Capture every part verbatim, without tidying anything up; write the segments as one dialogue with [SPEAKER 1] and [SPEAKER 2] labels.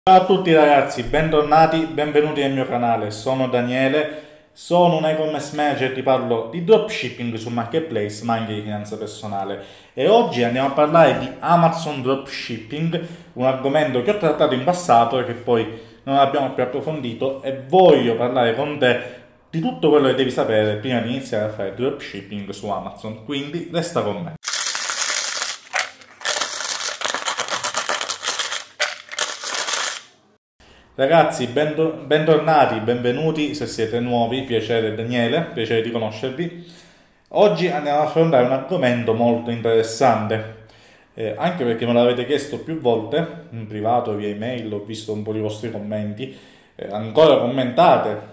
[SPEAKER 1] Ciao a tutti ragazzi, bentornati, benvenuti nel mio canale, sono Daniele, sono un e-commerce manager, ti parlo di dropshipping su Marketplace ma anche di finanza personale e oggi andiamo a parlare di Amazon Dropshipping, un argomento che ho trattato in passato e che poi non abbiamo più approfondito e voglio parlare con te di tutto quello che devi sapere prima di iniziare a fare dropshipping su Amazon, quindi resta con me. Ragazzi, bento- bentornati, benvenuti se siete nuovi, piacere Daniele, piacere di conoscervi. Oggi andiamo ad affrontare un argomento molto interessante, eh, anche perché me l'avete chiesto più volte, in privato, via email, ho visto un po' di vostri commenti, eh, ancora commentate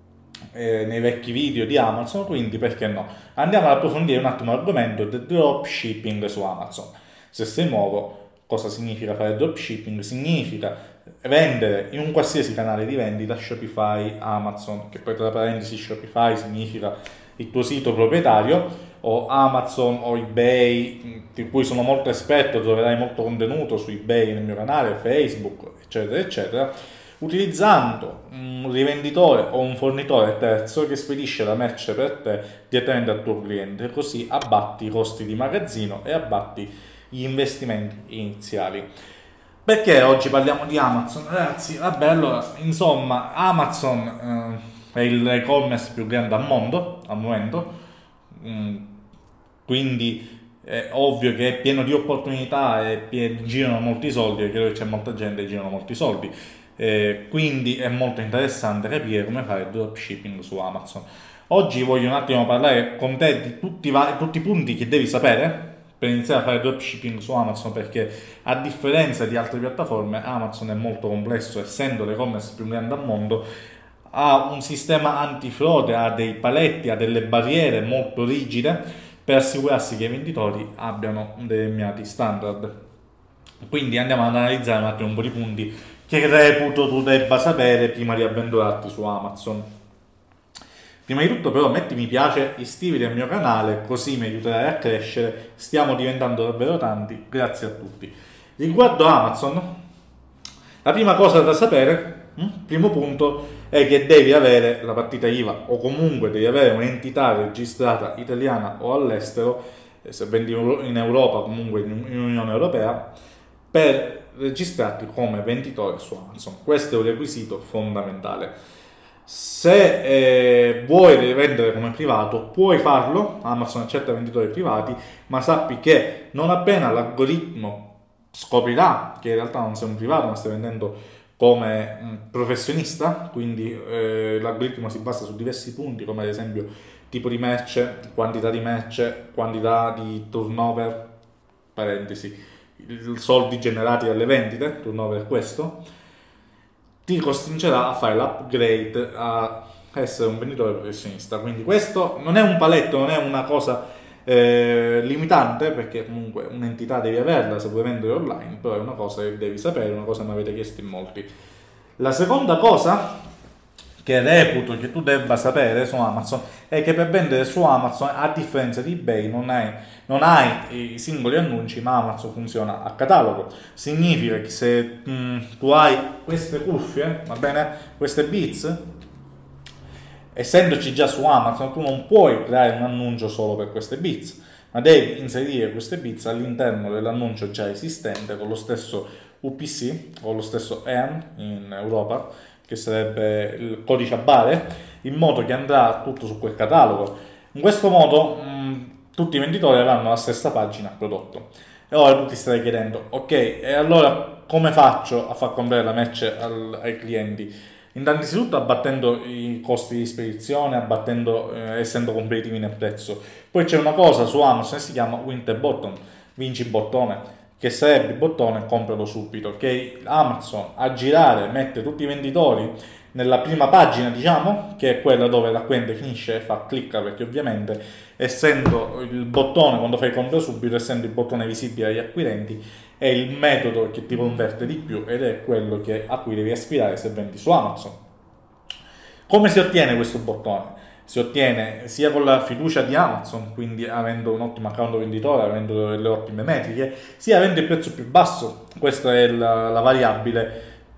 [SPEAKER 1] eh, nei vecchi video di Amazon, quindi perché no? Andiamo ad approfondire un attimo l'argomento del dropshipping su Amazon. Se sei nuovo, cosa significa fare dropshipping? Significa vendere in un qualsiasi canale di vendita, Shopify, Amazon, che poi tra parentesi Shopify significa il tuo sito proprietario, o Amazon o eBay, di cui sono molto esperto, troverai molto contenuto su eBay nel mio canale, Facebook, eccetera, eccetera, utilizzando un rivenditore o un fornitore terzo che spedisce la merce per te direttamente al tuo cliente, così abbatti i costi di magazzino e abbatti gli investimenti iniziali. Perché oggi parliamo di Amazon? Ragazzi, vabbè, allora, insomma, Amazon eh, è il e-commerce più grande al mondo, al momento, mm, quindi è ovvio che è pieno di opportunità e pie- girano molti soldi, perché dove c'è molta gente e girano molti soldi, eh, quindi è molto interessante capire come fare il dropshipping su Amazon. Oggi voglio un attimo parlare con te di tutti, i va- tutti i punti che devi sapere per iniziare a fare dropshipping su Amazon, perché a differenza di altre piattaforme Amazon è molto complesso, essendo l'e-commerce più grande al mondo, ha un sistema antifrode, ha dei paletti, ha delle barriere molto rigide per assicurarsi che i venditori abbiano determinati standard. Quindi andiamo ad analizzare un attimo un po' di punti che reputo tu debba sapere prima di avventurarti su Amazon. Prima di tutto però metti mi piace, iscriviti al mio canale così mi aiuterai a crescere, stiamo diventando davvero tanti, grazie a tutti. Riguardo Amazon, la prima cosa da sapere, hm, primo punto, è che devi avere la partita I V A o comunque devi avere un'entità registrata italiana o all'estero, eh, se vendi in Europa comunque in Unione Europea, per registrarti come venditore su Amazon. Questo è un requisito fondamentale. Se eh, vuoi vendere come privato, puoi farlo, Amazon accetta venditori privati, ma sappi che non appena l'algoritmo scoprirà che in realtà non sei un privato, ma stai vendendo come mh, professionista, quindi eh, l'algoritmo si basa su diversi punti, come ad esempio tipo di merce, quantità di merce, quantità di turnover, parentesi, i soldi generati dalle vendite, turnover è questo, ti costringerà a fare l'upgrade a essere un venditore professionista. Quindi questo non è un paletto, non è una cosa eh, limitante, perché comunque un'entità devi averla se vuoi vendere online, però è una cosa che devi sapere, una cosa che mi avete chiesto in molti. La seconda cosa che reputo che tu debba sapere su Amazon è che per vendere su Amazon, a differenza di eBay, non hai, non hai i singoli annunci, ma Amazon funziona a catalogo. Significa che se mh, tu hai queste cuffie, va bene, queste Beats, essendoci già su Amazon, tu non puoi creare un annuncio solo per queste Beats, ma devi inserire queste Beats all'interno dell'annuncio già esistente con lo stesso U P C o lo stesso E A N in Europa, che sarebbe il codice a bare, in modo che andrà tutto su quel catalogo. In questo modo mh, tutti i venditori avranno la stessa pagina prodotto. E ora tu ti stai chiedendo, ok, e allora come faccio a far comprare la merce al, ai clienti? Innanzitutto abbattendo i costi di spedizione, abbattendo, eh, essendo competitivi nel prezzo. Poi c'è una cosa su Amazon che si chiama Winter Button, vinci il bottone, che sarebbe il bottone compralo subito, che Amazon a girare mette tutti i venditori nella prima pagina, diciamo, che è quella dove l'acquirente finisce e fa clicca, perché ovviamente essendo il bottone, quando fai compra subito, essendo il bottone visibile agli acquirenti, è il metodo che ti converte di più ed è quello che, a cui devi aspirare se vendi su Amazon. Come si ottiene questo bottone? Si ottiene sia con la fiducia di Amazon, quindi avendo un ottimo account venditore, avendo delle ottime metriche, sia avendo il prezzo più basso. Questa è la, la variabile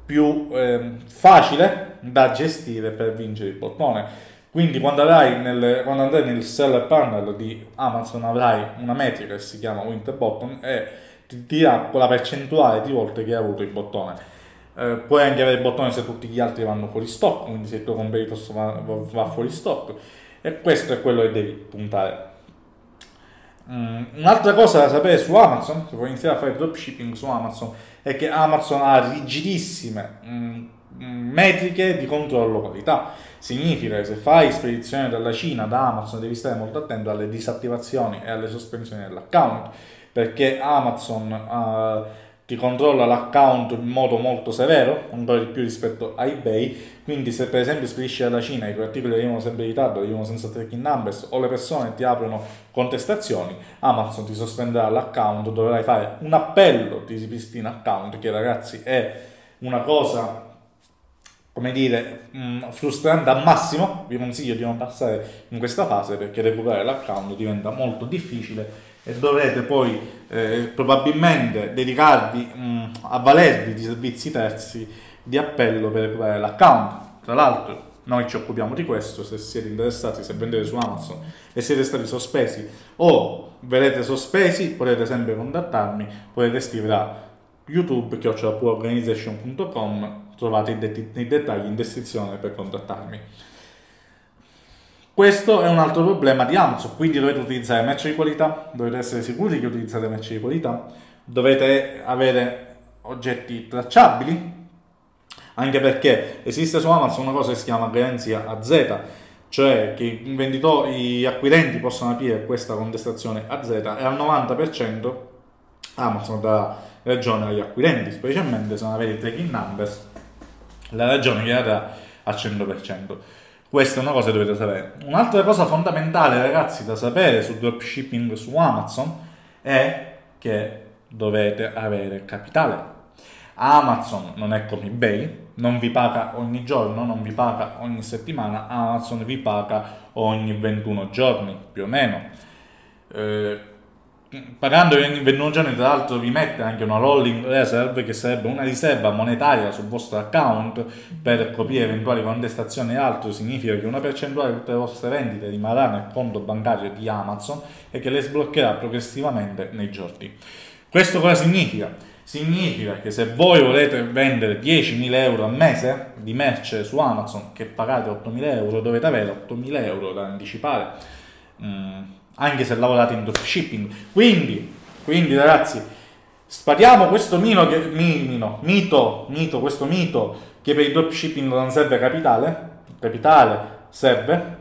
[SPEAKER 1] più eh, facile da gestire per vincere il bottone. Quindi quando, avrai nel, quando andrai nel seller panel di Amazon avrai una metrica che si chiama Winter Bottom e ti dirà quella percentuale di volte che hai avuto il bottone. Eh, puoi anche avere il bottone se tutti gli altri vanno fuori stock, quindi se il tuo competitor va, va fuori stock, e questo è quello che devi puntare. Mm, un'altra cosa da sapere su Amazon, se vuoi iniziare a fare dropshipping su Amazon, è che Amazon ha rigidissime mm, metriche di controllo qualità. Significa che se fai spedizione dalla Cina, da Amazon, devi stare molto attento alle disattivazioni e alle sospensioni dell'account, perché Amazon uh, ti controlla l'account in modo molto severo, ancora di più rispetto a eBay. Quindi se per esempio spedisci dalla Cina e i tuoi articoli arrivano sempre in ritardo, arrivano senza tracking numbers, o le persone ti aprono contestazioni, Amazon ti sospenderà l'account, dovrai fare un appello di ripristina account, che ragazzi è una cosa, come dire, mh, frustrante al massimo. Vi consiglio di non passare in questa fase, perché recuperare l'account diventa molto difficile e dovrete poi eh, probabilmente dedicarvi mh, a valervi di servizi terzi di appello per recuperare l'account. Tra l'altro noi ci occupiamo di questo. Se siete interessati, se vendete su Amazon e siete stati sospesi o verrete sospesi, potete sempre contattarmi, potete scrivere a youtube chiocciola poor organization punto com, trovate i, det- i dettagli in descrizione per contattarmi. Questo è un altro problema di Amazon, quindi dovete utilizzare merce di qualità, dovete essere sicuri che utilizzate merce di qualità, dovete avere oggetti tracciabili, anche perché esiste su Amazon una cosa che si chiama garanzia A Z, cioè che i venditori, gli acquirenti possono aprire questa contestazione A Z e al novanta per cento Amazon dà ragione agli acquirenti, specialmente se non avete tracking numbers, la ragione che darà al cento per cento. Questa è una cosa che dovete sapere. Un'altra cosa fondamentale, ragazzi, da sapere sul dropshipping su Amazon è che dovete avere capitale. Amazon non è come eBay, non vi paga ogni giorno, non vi paga ogni settimana, Amazon vi paga ogni ventuno giorni, più o meno. Eh, pagando ogni ventuno giorni, tra l'altro, vi mette anche una rolling reserve, che sarebbe una riserva monetaria sul vostro account per coprire eventuali contestazioni e altro. Significa che una percentuale di tutte le vostre vendite rimarrà nel conto bancario di Amazon e che le sbloccherà progressivamente nei giorni. Questo cosa significa? Significa che se voi volete vendere diecimila euro al mese di merce su Amazon, che pagate ottomila euro, dovete avere ottomila euro da anticipare, mm, anche se lavorate in dropshipping. Quindi, quindi ragazzi, spariamo questo mino che, mino, mito, mito, questo mito che per il dropshipping non serve capitale. Capitale serve,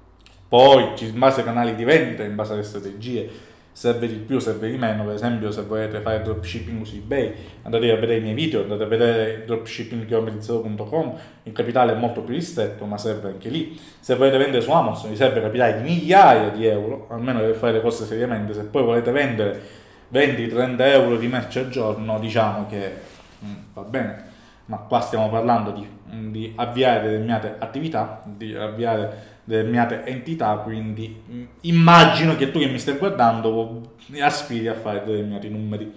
[SPEAKER 1] poi in base ai canali di vendita, in base alle strategie, serve di più, serve di meno. Per esempio, se volete fare dropshipping su eBay, andate a vedere i miei video, andate a vedere dropshipping chilometri zero punto com, il capitale è molto più ristretto, ma serve anche lì. Se volete vendere su Amazon, vi serve capitale di migliaia di euro, almeno per fare le cose seriamente. Se poi volete vendere venti trenta euro di merce al giorno, diciamo che mh, va bene, ma qua stiamo parlando di, di avviare determinate attività, di avviare determinate entità, quindi mh, immagino che tu che mi stai guardando aspiri a fare determinati numeri.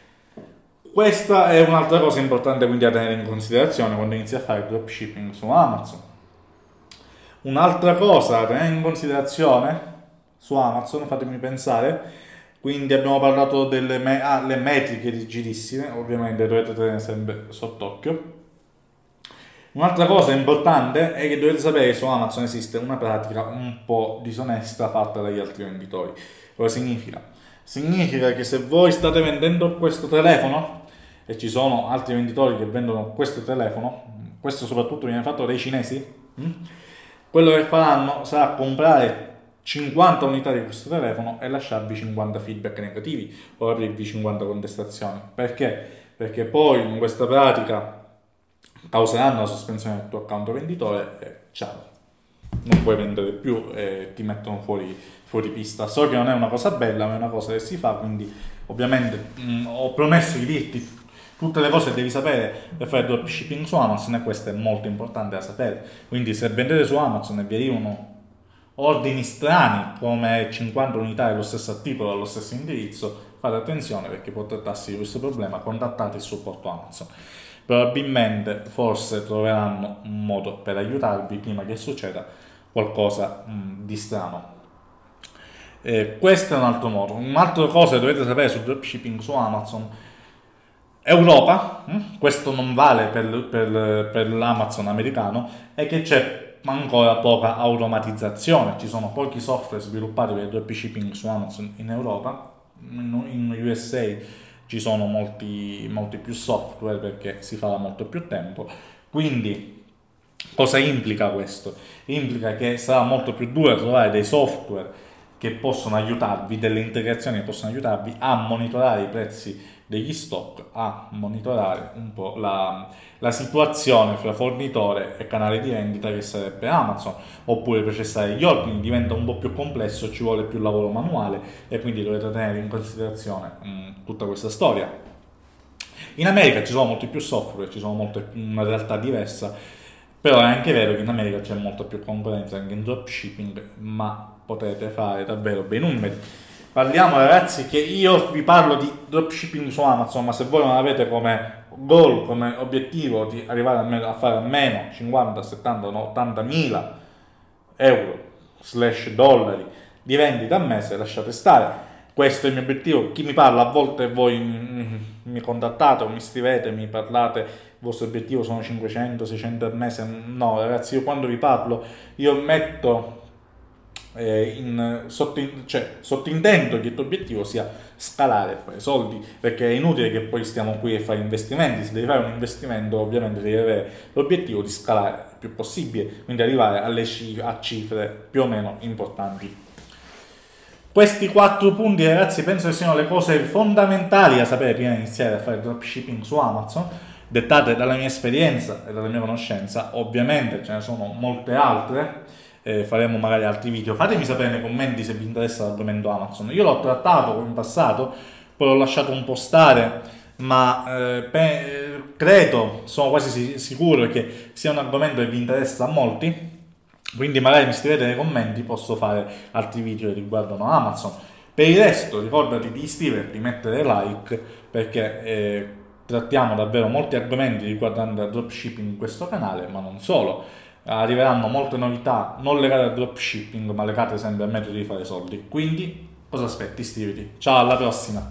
[SPEAKER 1] Questa è un'altra cosa importante quindi da tenere in considerazione quando inizi a fare dropshipping su Amazon. Un'altra cosa da tenere in considerazione su Amazon, fatemi pensare, quindi abbiamo parlato delle me- ah, le metriche rigidissime, ovviamente dovete tenere sempre sott'occhio. Un'altra cosa importante è che dovete sapere che su Amazon esiste una pratica un po' disonesta fatta dagli altri venditori. Cosa significa? Significa che se voi state vendendo questo telefono e ci sono altri venditori che vendono questo telefono, questo soprattutto viene fatto dai cinesi, hm? quello che faranno sarà comprare cinquanta unità di questo telefono e lasciarvi cinquanta feedback negativi o aprirvi cinquanta contestazioni. Perché? Perché poi in questa pratica causeranno la sospensione del tuo account venditore e ciao, non puoi vendere più e ti mettono fuori, fuori pista. So che non è una cosa bella, ma è una cosa che si fa, quindi ovviamente mh, ho promesso di dirti tutte le cose che devi sapere per fare dropshipping su Amazon, e questo è molto importante da sapere. Quindi se vendete su Amazon e vi arrivano ordini strani come cinquanta unità dello stesso articolo allo stesso indirizzo, fate attenzione, perché può trattarsi di questo problema. Contattate il supporto Amazon. probabilmente forse troveranno un modo per aiutarvi prima che succeda qualcosa mh, di strano. Eh, questo è un altro modo. Un'altra cosa che dovete sapere sul dropshipping su Amazon: Europa, hm? questo non vale per, per, per l'Amazon americano, è che c'è ancora poca automatizzazione, ci sono pochi software sviluppati per il dropshipping su Amazon in Europa, in, in U S A ci sono molti, molti più software perché si fa da molto più tempo, quindi cosa implica questo? Implica che sarà molto più duro trovare dei software che possono aiutarvi, delle integrazioni che possono aiutarvi a monitorare i prezzi degli stock, a monitorare un po' la, la situazione fra fornitore e canale di vendita che sarebbe Amazon, oppure processare gli ordini diventa un po' più complesso, ci vuole più lavoro manuale e quindi dovete tenere in considerazione mh, tutta questa storia. In America ci sono molti più software, ci sono molte, una realtà diversa, però è anche vero che in America c'è molta più concorrenza anche in dropshipping, ma potete fare davvero bei numeri. Parliamo, ragazzi, che io vi parlo di dropshipping su Amazon, ma se voi non avete come goal, come obiettivo di arrivare almeno a fare almeno cinquanta, settanta, ottanta mila euro slash dollari di vendita al mese, lasciate stare. Questo è il mio obiettivo. Chi mi parla, a volte voi mi, mi contattate o mi scrivete, mi parlate, il vostro obiettivo sono cinquecento, seicento al mese. No, ragazzi, io quando vi parlo, io metto eh, in, sotto, cioè, sottintendo che il tuo obiettivo sia scalare e fare soldi, perché è inutile che poi stiamo qui a fare investimenti. Se devi fare un investimento, ovviamente devi avere l'obiettivo di scalare il più possibile, quindi arrivare alle cifre, a cifre più o meno importanti. Questi quattro punti, ragazzi, penso che siano le cose fondamentali da sapere prima di iniziare a fare dropshipping su Amazon, dettate dalla mia esperienza e dalla mia conoscenza. Ovviamente ce ne sono molte altre, eh, faremo magari altri video. Fatemi sapere nei commenti se vi interessa l'argomento Amazon. Io l'ho trattato in passato, poi l'ho lasciato un po' stare, ma eh, pe- credo, sono quasi sicuro che sia un argomento che vi interessa a molti. Quindi magari mi scrivete nei commenti, posso fare altri video che riguardano Amazon. Per il resto ricordati di iscriverti, mettere like, perché eh, trattiamo davvero molti argomenti riguardanti il dropshipping in questo canale, ma non solo. Arriveranno molte novità non legate al dropshipping, ma legate sempre al metodo di fare soldi. Quindi cosa aspetti? Iscriviti. Ciao, alla prossima!